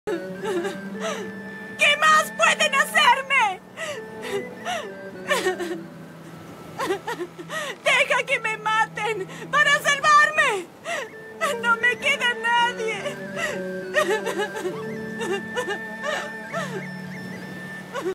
¿Qué más pueden hacerme? ¡Deja que me maten para salvarme! ¡No me queda nadie!